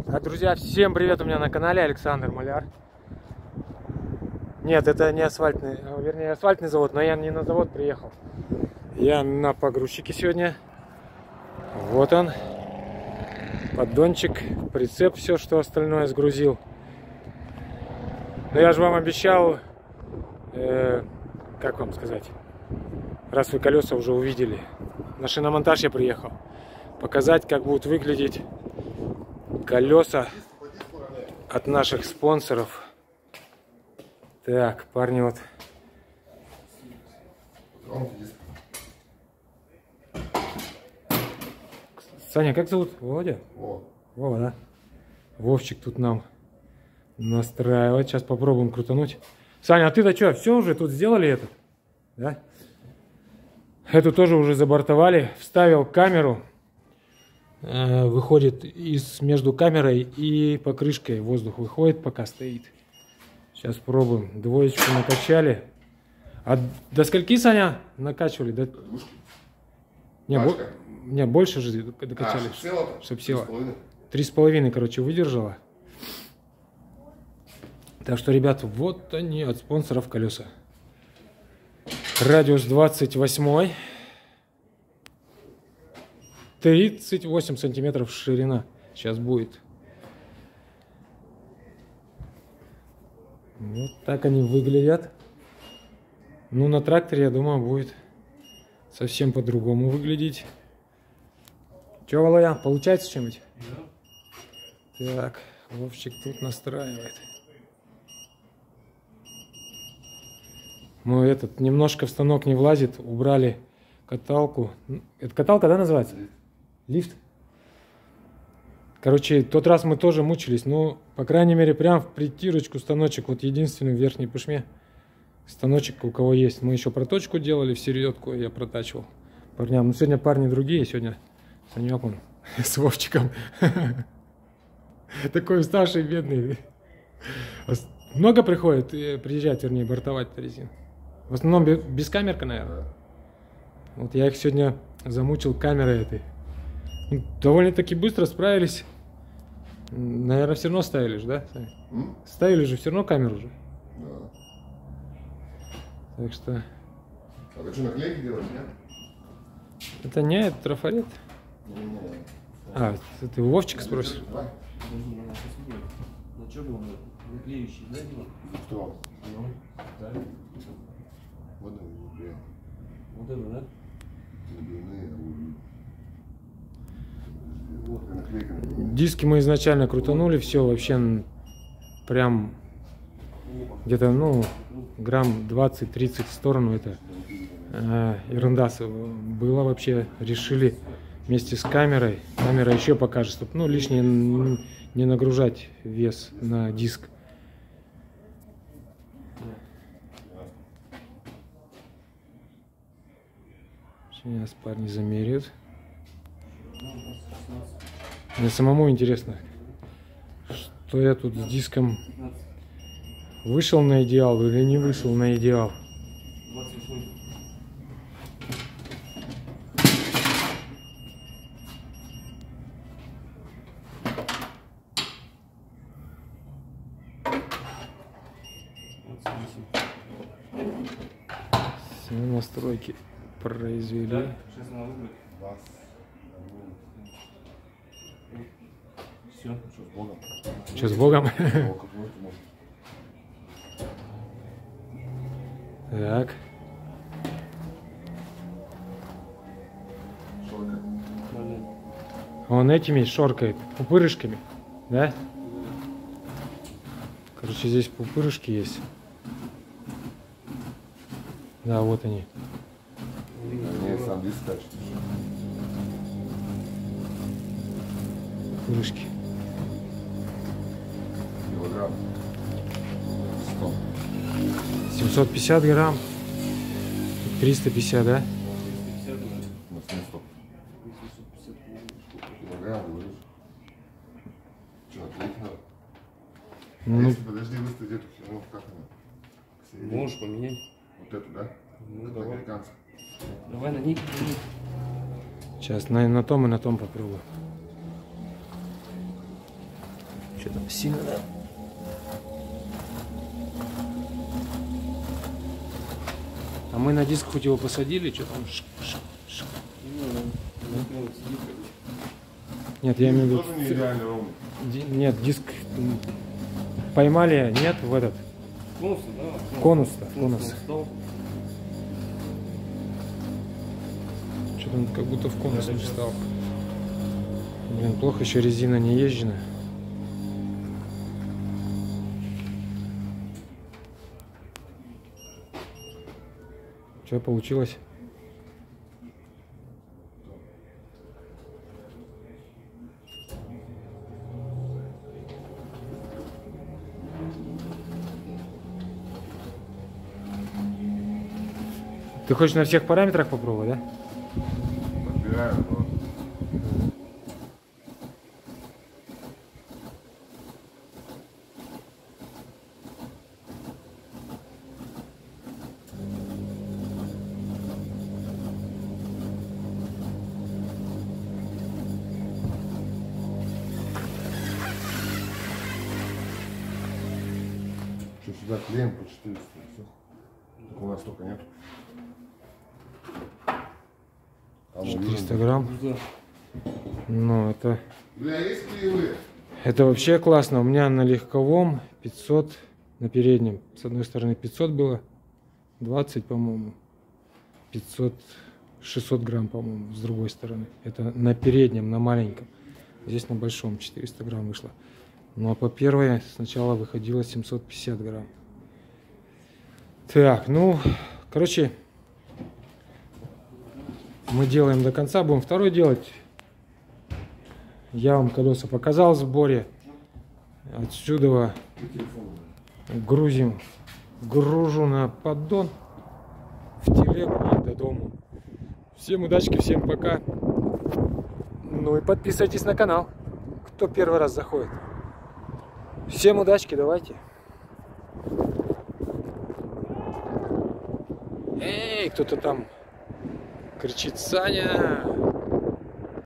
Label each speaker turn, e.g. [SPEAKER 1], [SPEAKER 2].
[SPEAKER 1] Друзья, всем привет, у меня на канале Александр Маляр. Нет, это не асфальтный, вернее асфальтный завод, но я не на завод приехал. Я на погрузчике сегодня. Вот он, поддончик, прицеп, все, что остальное сгрузил. Но я же вам обещал, как вам сказать, раз вы колеса уже увидели, на шиномонтаж я приехал, показать, как будут выглядеть колеса от наших спонсоров. Так, парни, вот. Саня, как зовут? Володя? Вова, да? Вовчик тут нам настраивает. Сейчас попробуем крутануть. Саня, а ты-то что, все уже тут сделали это? Да? Эту тоже уже забортовали. Вставил камеру. Выходит между камерой и покрышкой. Воздух выходит, пока стоит. Сейчас пробуем. Двоечку накачали. А до скольки, Саня, накачивали? До... Не, больше же докачали. Чтоб села. 3,5, короче, выдержала. Так что, ребят, вот они от спонсоров колеса. Радиус 28. 38 сантиметров ширина. Сейчас будет. Вот так они выглядят. Ну, на тракторе, я думаю, будет совсем по-другому выглядеть. Че, Володя, получается чем-нибудь? Да. Так, Вовчик тут настраивает. Мы немножко в станок не влазит. Убрали каталку. Это каталка, да, называется? Лифт. Короче, тот раз мы тоже мучились, но, по крайней мере, прям в притирочку станочек, вот единственный в верхней пышме станочек, у кого есть. Мы еще проточку делали, в середку я протачивал парням. Но сегодня парни другие, сегодня Санек он с Вовчиком. Такой уставший, бедный. Много приезжать, вернее, бортовать резину? В основном без камерка, наверное. Вот я их сегодня замучил камерой этой. Довольно-таки быстро справились. Наверное, все равно ставили же, да? Ставили же все равно камеру же.
[SPEAKER 2] Да.
[SPEAKER 1] Так что...
[SPEAKER 2] А вы что, наклейки делаете, нет?
[SPEAKER 1] Это не, это трафарет. А, ты у Вовчика спросишь?
[SPEAKER 2] Давай.
[SPEAKER 3] Ну что было? Наклеющий, да, дело?
[SPEAKER 2] Что?
[SPEAKER 3] Ну, да.
[SPEAKER 2] Вот это,
[SPEAKER 3] Вот это, да?
[SPEAKER 1] Диски мы изначально крутанули, все вообще прям где-то, ну, грамм 20-30 в сторону, это ерунда была вообще. Решили вместе с камерой, камера еще покажет, чтобы, ну, лишнее не нагружать вес на диск. Сейчас парни замеряют. Мне самому интересно, что я тут с диском вышел на идеал или не вышел на идеал.
[SPEAKER 3] 28.
[SPEAKER 1] Все настройки произвели.
[SPEAKER 3] Да? Сейчас надо выбрать. Все.
[SPEAKER 2] Что, с Богом?
[SPEAKER 1] Что, с Богом? Так. Он этими шоркает, пупырышками, да? Короче, здесь пупырышки есть. Да, вот они.
[SPEAKER 2] Не, сам диск скачет.
[SPEAKER 1] Пупырышки.
[SPEAKER 2] Килограмм. 100.
[SPEAKER 1] 750 грамм. 350, да?
[SPEAKER 3] 350 уже.
[SPEAKER 2] На 100. Килограмм, говоришь? Что, наклейки надо?
[SPEAKER 1] Ну,
[SPEAKER 2] Если, подожди, выставить эту херню, как она?
[SPEAKER 3] Можешь поменять.
[SPEAKER 2] Вот эту, да?
[SPEAKER 3] Ну,
[SPEAKER 2] Как
[SPEAKER 3] давай.
[SPEAKER 2] американцы.
[SPEAKER 3] Давай на них.
[SPEAKER 1] сейчас на том и на том попробую. Что там сильно, да? А мы на диск хоть его посадили, что там? Нет, я имею в виду...
[SPEAKER 2] Тоже нереально ровный.
[SPEAKER 1] Нет, диск поймали, нет, в этот...
[SPEAKER 3] Конус, да?
[SPEAKER 1] Конус-то, конус.
[SPEAKER 3] Стал.
[SPEAKER 1] Что-то он как будто в конус не встал. Блин, плохо, еще резина не езжена. Что получилось? Ты хочешь на всех параметрах попробовать, да?
[SPEAKER 2] Подбираю, но... Что, сюда клеим по 400 и все. Так у нас столько нет. А
[SPEAKER 1] 400 грамм.
[SPEAKER 3] Да.
[SPEAKER 1] Ну, это...
[SPEAKER 2] Бля, есть клеевые?
[SPEAKER 1] Это вообще классно. У меня на легковом 500 на переднем. С одной стороны 500 было, 20, по-моему. 500, 600 грамм, по-моему, с другой стороны. Это на переднем, на маленьком. Здесь на большом 400 грамм вышло. Ну а по первой сначала выходило 750 грамм. Так, ну, короче, мы делаем до конца, будем второй делать. Я вам колеса показал в сборе. Отсюда гружу на поддон в телегу и до дома. Всем удачки, всем пока. Ну и подписывайтесь на канал, кто первый раз заходит. Всем удачки, давайте. Эй, кто-то там кричит: Саня!